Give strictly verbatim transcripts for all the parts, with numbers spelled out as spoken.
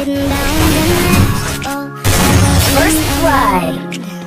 sitting down the next. Oh, First blood.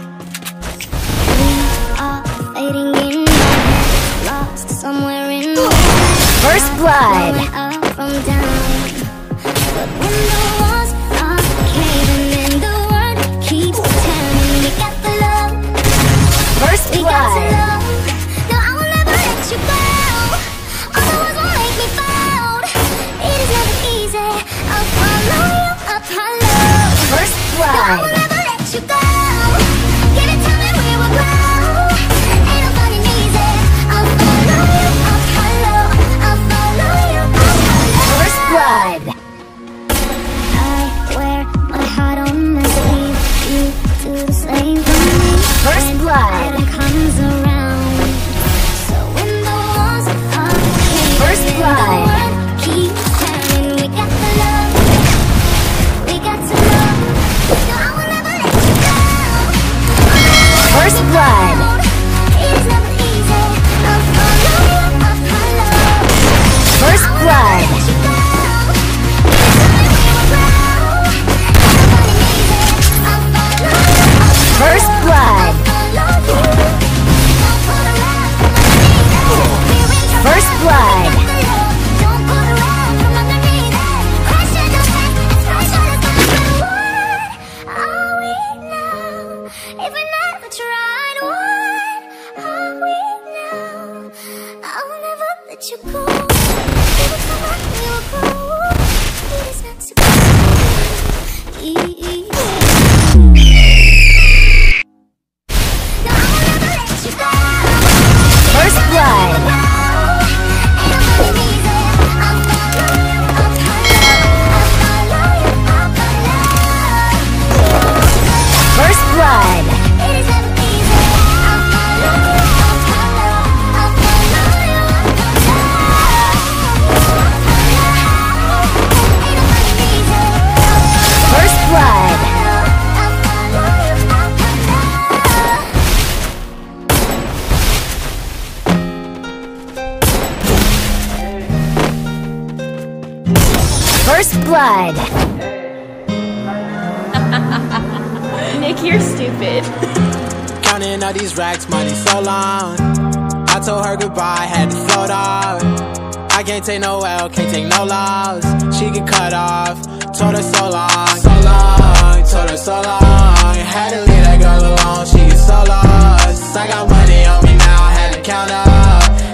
We are fading in my head, lost somewhere in the past. First blood. Going up from down. But when the walls are caving in, the world keeps turning. We got the love. First We got to blood. love. No, I will never let you go. All the words will make me fold. It is never easy. I'll follow you, I'll follow. First No, I will blood. never let you go. Give it time and we will grow. Ain't no finding easy. I'll follow you, I'll follow. I'll follow you, I'll follow. First blood. I wear my heart on my sleeve. You do the same for me. First blood. When it comes around. So when the walls are caving, First blood. the world keeps turning. We got the love. We got to love. No, I will never let you go. First blood. It is never easy. I'll follow you, I'll follow. First I will blood. never let you go. Give it time and we will grow. Ain't nobody easy. I'll follow you, I'll follow. First blood. First blood. You go. Every time I feel cold, it is not so easy. No, I will never let you go. First blood. Ain't nobody easy. I'll follow you, I'll follow. I'll follow you, I'll follow. First blood. It is never easy. I'll follow you, I'll follow. I'll follow you, I'll follow. Ain't nobody easy. First blood. I'll follow you, I'll follow. First blood. Nick, you're stupid. Counting all these racks, money so long. I told her goodbye, had to float off. I can't take no L, can't take no loss. She get cut off, told her so long, so long, told her so long. Had to leave that girl alone, she get so lost. I got money on me now, I had to count up.